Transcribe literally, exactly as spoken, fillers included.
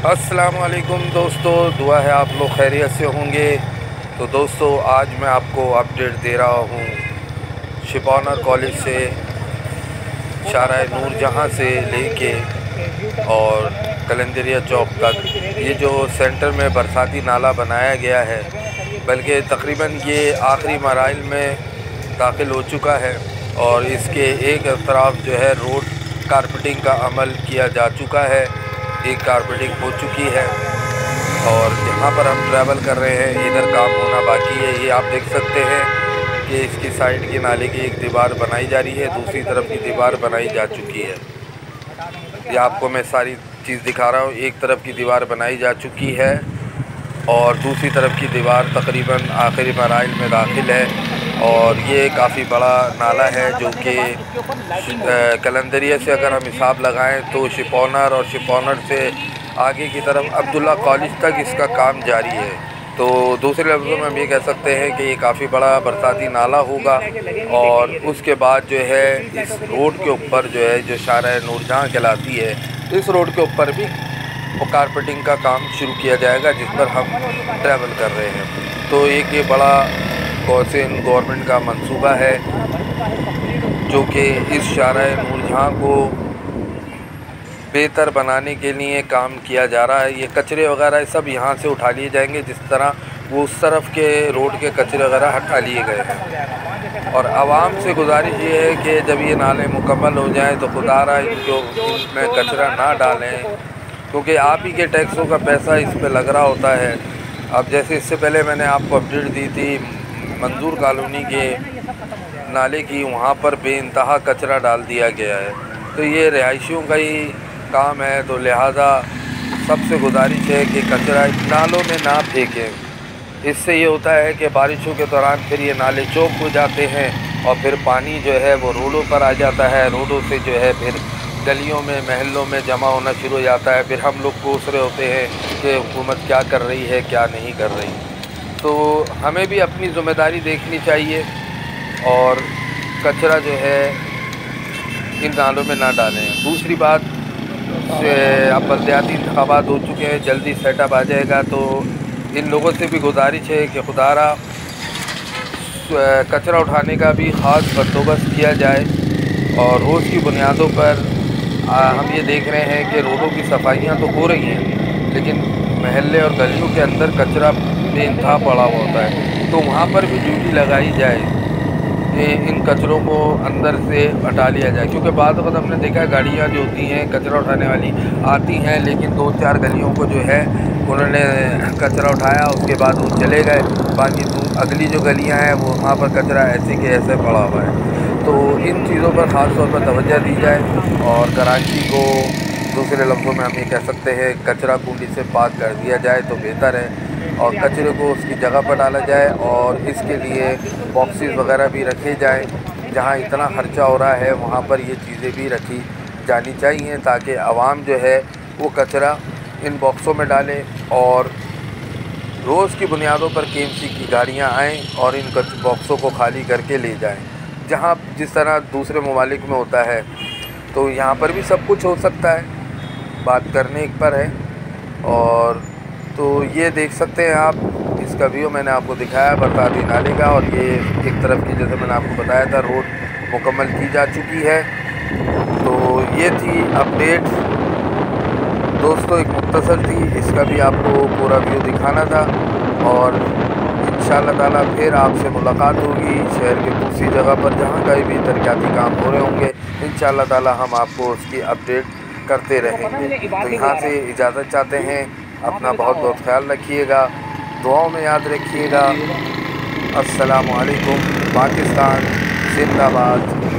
अस्सलामुअलैकुम दोस्तों, दुआ है आप लोग खैरियत से होंगे। तो दोस्तों, आज मैं आपको अपडेट दे रहा हूँ शिपॉनर कॉलेज से शाहराह नूरजहाँ से लेके और कलंदरिया चौक तक ये जो सेंटर में बरसाती नाला बनाया गया है, बल्कि तकरीबन ये आखिरी मराइल में दाखिल हो चुका है और इसके एक तरफ जो है रोड कारपेटिंग का अमल किया जा चुका है। एक कारपेटिंग हो चुकी है और जहाँ पर हम ट्रैवल कर रहे हैं इधर काम होना बाकी है। ये आप देख सकते हैं कि इसकी साइड के नाले की एक दीवार बनाई जा रही है, दूसरी तरफ की दीवार बनाई जा चुकी है। ये आपको मैं सारी चीज़ दिखा रहा हूँ। एक तरफ की दीवार बनाई जा चुकी है और दूसरी तरफ की दीवार तकरीबन आखिरी मराइल में दाखिल है। और ये काफ़ी बड़ा नाला है जो कि कलंदरिया से अगर हम हिसाब लगाएं तो शिपॉनर और शिपॉनर से आगे की तरफ अब्दुल्ला कॉलेज तक इसका काम जारी है। तो दूसरे लफ्ज़ों में हम ये कह सकते हैं कि ये काफ़ी बड़ा बरसाती नाला होगा। और उसके बाद जो है इस रोड के ऊपर जो है जो शाहराह नूरजहाँ कहलाती है, इस रोड के ऊपर भी वो कारपेटिंग का काम शुरू किया जाएगा जिस पर हम ट्रैवल कर रहे हैं। तो एक ये बड़ा कौसिन गवर्नमेंट का मंसूबा है जो कि इस शाहराह नूरजहाँ को बेहतर बनाने के लिए काम किया जा रहा है। ये कचरे वगैरह सब यहाँ से उठा लिए जाएंगे, जिस तरह वो उस तरफ के रोड के कचरे वगैरह हटा लिए गए हैं। और आवाम से गुजारिश ये है कि जब ये नाले मुकम्मल हो जाएं तो खुदारा इनको इनमें कचरा ना डालें, क्योंकि आप ही के टैक्सों का पैसा इस पे लग रहा होता है। अब जैसे इससे पहले मैंने आपको अपडेट दी थी मंजूर कॉलोनी के नाले की, वहाँ पर बेइंतहा कचरा डाल दिया गया है। तो ये रिहायशियों का ही काम है, तो लिहाजा सबसे गुजारिश है कि कचरा नालों में ना फेंकें। इससे ये होता है कि बारिशों के दौरान फिर ये नाले चौक हो जाते हैं और फिर पानी जो है वो रोडों पर आ जाता है। रोडों से जो है फिर गलियों में महलों में जमा होना शुरू हो जाता है। फिर हम लोग कोस रहे होते हैं कि हुकूमत क्या कर रही है क्या नहीं कर रही। तो हमें भी अपनी ज़िम्मेदारी देखनी चाहिए और कचरा जो है इन नालों में ना डालें। दूसरी बात, अब बल्दियाती इंतखाबात हो चुके हैं, जल्दी सेटअप आ जाएगा, तो इन लोगों से भी गुजारिश है कि खुदारा कचरा उठाने का भी ख़ास बंदोबस्त किया जाए। और रोज़ की बुनियादों पर आ, हम ये देख रहे हैं कि रोडों की सफाइयाँ तो हो रही हैं, लेकिन महल्ले और गलियों के अंदर कचरा बेइंतहा पड़ा हुआ होता है। तो वहाँ पर भी ड्यूटी लगाई जाए कि इन कचरों को अंदर से हटा लिया जाए, क्योंकि बाद वक्त हमने देखा है गाड़ियाँ जो होती हैं कचरा उठाने वाली आती हैं, लेकिन दो चार गलियों को जो है उन्होंने कचरा उठाया, उसके बाद वो चले गए। बाकी अगली जो गलियाँ हैं वो वहाँ पर कचरा ऐसे के ऐसे पड़ा हुआ है। तो इन चीज़ों पर ख़ास तौर पर तवज्जो दी जाए और कराची को दूसरे लफ्ज़ों में हम ये कह सकते हैं कचरा कुंडी से पाक कर दिया जाए तो बेहतर है। और कचरे को उसकी जगह पर डाला जाए और इसके लिए बॉक्सेस वगैरह भी रखे जाएं। जहां इतना खर्चा हो रहा है वहां पर ये चीज़ें भी रखी जानी चाहिए ताकि आवाम जो है वो कचरा इन बॉक्सों में डाले और रोज़ की बुनियादों पर के एम सी की गाड़ियाँ आएँ और इन बॉक्सों को खाली करके ले जाएँ, जहाँ जिस तरह दूसरे ममालिक में होता है। तो यहाँ पर भी सब कुछ हो सकता है, बात करने पर है। और तो ये देख सकते हैं आप, इसका व्यू मैंने आपको दिखाया बरसाती नाले का। और ये एक तरफ की, जैसे मैंने आपको बताया था, रोड मुकम्मल की जा चुकी है। तो ये थी अपडेट दोस्तों, एक मुख्तसर थी, इसका भी आपको पूरा व्यू दिखाना था। और इंशाअल्लाह ताला फिर आपसे मुलाकात होगी शहर के दूसरी जगह पर जहाँ कहीं भी तरक्याती काम हो रहे होंगे। इंशाअल्लाह ताला हम आपको उसकी अपडेट करते रहेंगे। तो यहाँ से इजाज़त चाहते हैं। अपना बहुत बहुत ख्याल रखिएगा, दुआओं में याद रखिएगा। अस्सलामु अलैकुम। पाकिस्तान जिंदाबाद।